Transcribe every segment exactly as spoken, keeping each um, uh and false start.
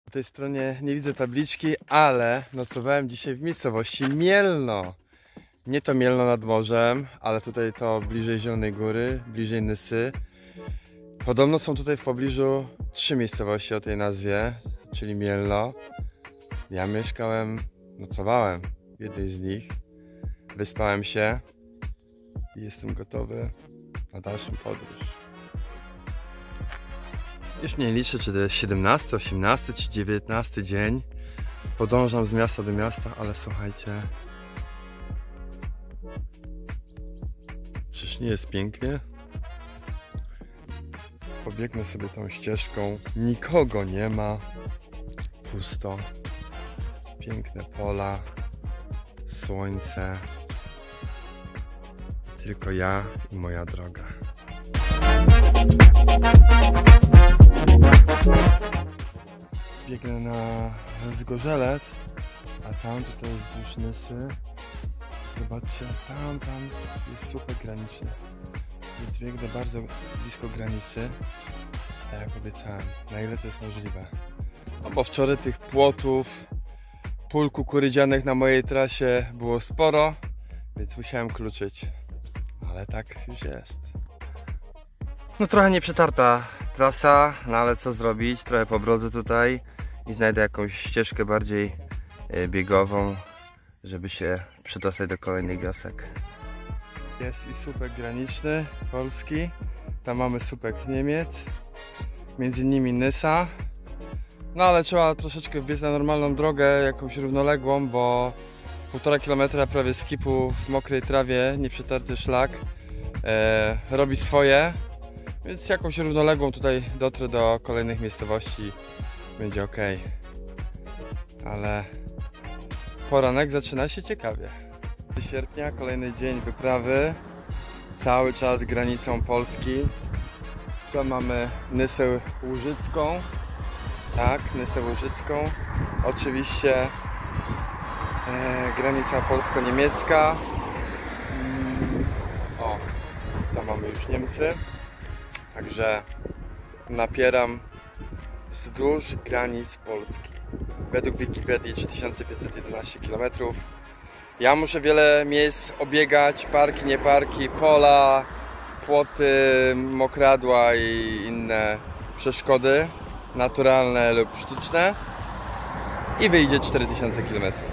Po tej stronie nie widzę tabliczki, ale nocowałem dzisiaj w miejscowości Mielno. Nie to Mielno nad morzem, ale tutaj to bliżej Zielonej Góry, bliżej Nysy. Podobno są tutaj w pobliżu trzy miejscowości o tej nazwie, czyli Mielno. Ja mieszkałem, nocowałem w jednej z nich. Wyspałem się i jestem gotowy na dalszą podróż. Już nie liczę, czy to jest siedemnasty, osiemnasty czy dziewiętnasty dzień. Podążam z miasta do miasta, ale słuchajcie, czyż nie jest pięknie? Pobiegnę sobie tą ścieżką, nikogo nie ma, pusto, piękne pola, słońce, tylko ja i moja droga. Biegnę na Zgorzelec, a tam tutaj jest wzdłuż Nysy. Zobaczcie, tam, tam jest słupek graniczny, więc biegnę bardzo blisko granicy, tak jak obiecałem, na ile to jest możliwe. No bo wczoraj tych płotów, pól kukurydzianych na mojej trasie było sporo, więc musiałem kluczyć, ale tak już jest. No trochę nieprzetarta trasa, no ale co zrobić, trochę pobrodzę tutaj i znajdę jakąś ścieżkę bardziej biegową, żeby się przedostać do kolejnych wiosek. Jest i słupek graniczny Polski, tam mamy słupek Niemiec, między innymi Nysa. No ale trzeba troszeczkę wbiec na normalną drogę, jakąś równoległą, bo półtora kilometra prawie skipu w mokrej trawie, nieprzetarty szlak e, robi swoje. Więc jakąś równoległą tutaj dotrę do kolejnych miejscowości, będzie ok. Ale poranek zaczyna się ciekawie. Sierpnia, kolejny dzień wyprawy, cały czas granicą Polski. Tu mamy Nysę Łużycką, tak, Nysę Łużycką. Oczywiście e, granica polsko-niemiecka. Mm, o, tam mamy już Niemcy. Także napieram wzdłuż granic Polski. Według Wikipedii trzy tysiące pięćset jedenaście kilometrów. Ja muszę wiele miejsc obiegać, parki, nie parki, pola, płoty, mokradła i inne przeszkody naturalne lub sztuczne i wyjdzie cztery tysiące kilometrów.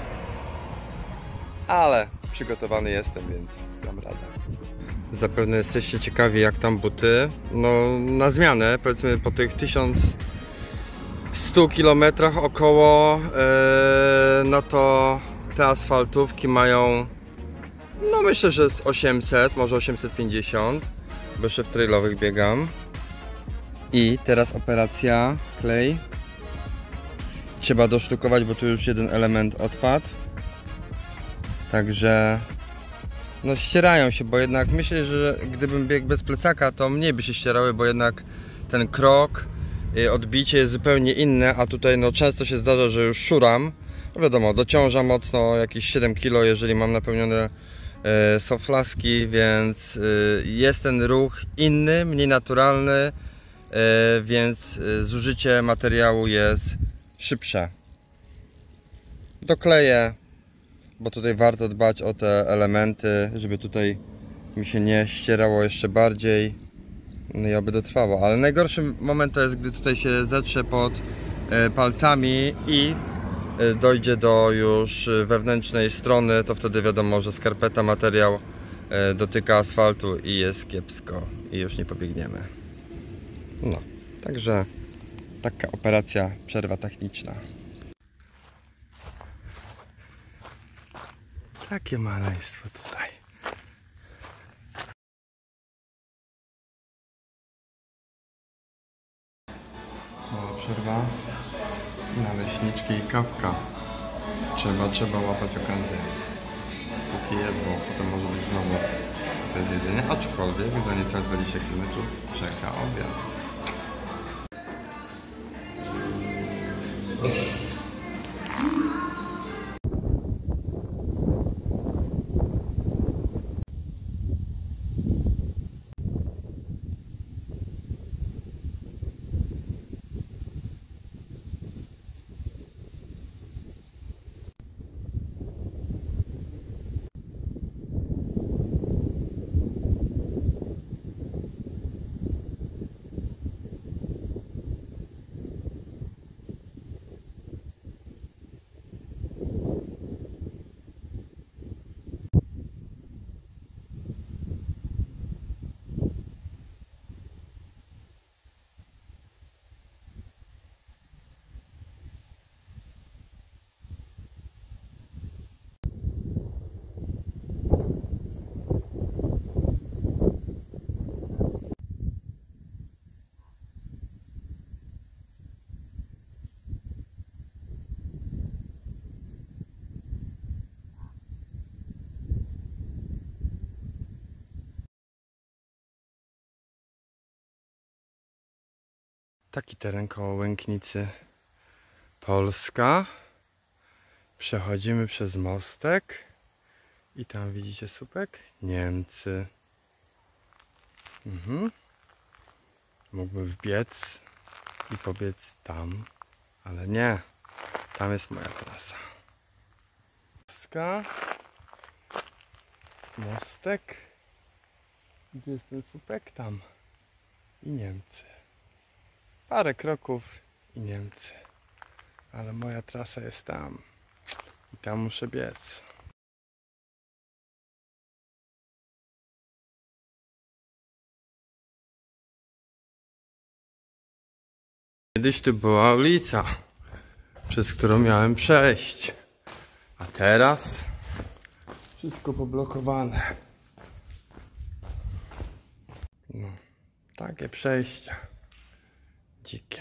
Ale przygotowany jestem, więc dam radę. Zapewne jesteście ciekawi, jak tam buty. No na zmianę, powiedzmy po tych tysiąc stu kilometrach około, yy, no to te asfaltówki mają, no myślę, że z osiemset, może osiemset pięćdziesiąt, bo jeszcze w trailowych biegam. I teraz operacja klej. Trzeba dosztukować, bo tu już jeden element odpadł. Także no ścierają się, bo jednak myślę, że gdybym biegł bez plecaka, to mniej by się ścierały, bo jednak ten krok, odbicie jest zupełnie inne, a tutaj no często się zdarza, że już szuram. No wiadomo, dociąża mocno, jakieś siedem kilo, jeżeli mam napełnione e, soflaski, więc e, jest ten ruch inny, mniej naturalny, e, więc zużycie materiału jest szybsze. Dokleję, bo tutaj warto dbać o te elementy, żeby tutaj mi się nie ścierało jeszcze bardziej, no i oby dotrwało. Ale najgorszy moment to jest, gdy tutaj się zetrze pod e, palcami i e, dojdzie do już wewnętrznej strony, to wtedy wiadomo, że skarpeta, materiał e, dotyka asfaltu i jest kiepsko i już nie pobiegniemy. No, także taka operacja, przerwa techniczna. Takie maleństwo tutaj. Mała przerwa. Naleśniczki i kawka. Trzeba, trzeba łapać okazję. Póki jest, bo potem może być znowu bez jedzenia. Aczkolwiek za niecałe dwadzieścia kilometrów czeka obiad. Taki teren koło Łęknicy, Polska. Przechodzimy przez mostek i tam widzicie słupek? Niemcy. Mhm. Mógłbym wbiec i pobiec tam, ale nie. Tam jest moja trasa. Polska. Mostek. Gdzie jest ten słupek? Tam. I Niemcy. Parę kroków i Niemcy. Ale moja trasa jest tam. I tam muszę biec. Kiedyś tu była ulica, przez którą miałem przejść. A teraz wszystko poblokowane. No, takie przejścia. Dzikie.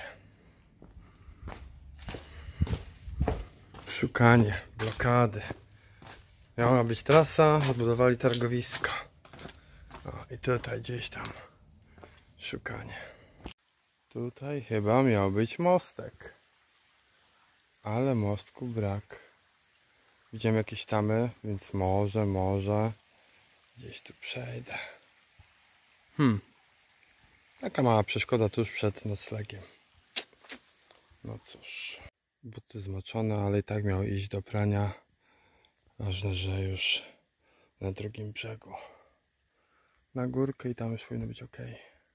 Szukanie, blokady. Miała być trasa, odbudowali targowisko. O, i tutaj gdzieś tam szukanie. Tutaj chyba miał być mostek. Ale mostku brak. Widziałem jakieś tamy, więc może, może gdzieś tu przejdę. Hmm. Taka mała przeszkoda tuż przed noclegiem. No cóż. Buty zmoczone, ale i tak miał iść do prania. Ważne, że już na drugim brzegu. Na górkę i tam już powinno być ok.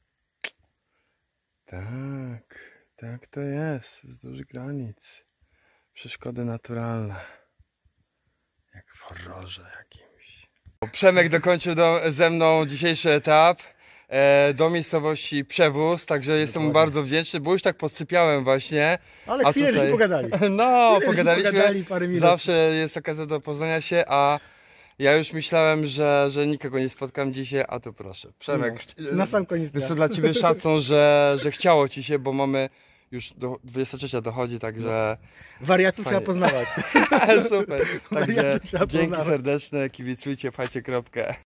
Tak, tak to jest. Wzdłuż granic. Przeszkody naturalne. Jak w horrorze jakimś. Przemek dokończył do, ze mną dzisiejszy etap e, do miejscowości Przewóz, także jestem mu bardzo wdzięczny, bo już tak podsypiałem właśnie. Ale a chwilę tutaj... pogadali. No, chwilę pogadaliśmy. pogadali parę minut. Zawsze jest okazja do poznania się, a ja już myślałem, że, że nikogo nie spotkam dzisiaj, a tu proszę. Przemek, No, na sam koniec jest dnia. to dla Ciebie szacun, że, że chciało Ci się, bo mamy już do dwudziesta trzecia dochodzi, także... Wariatów Fajnie. trzeba poznawać. Super, także Wariatów trzeba dzięki poznawać. serdeczne, kibicujcie, pchajcie kropkę.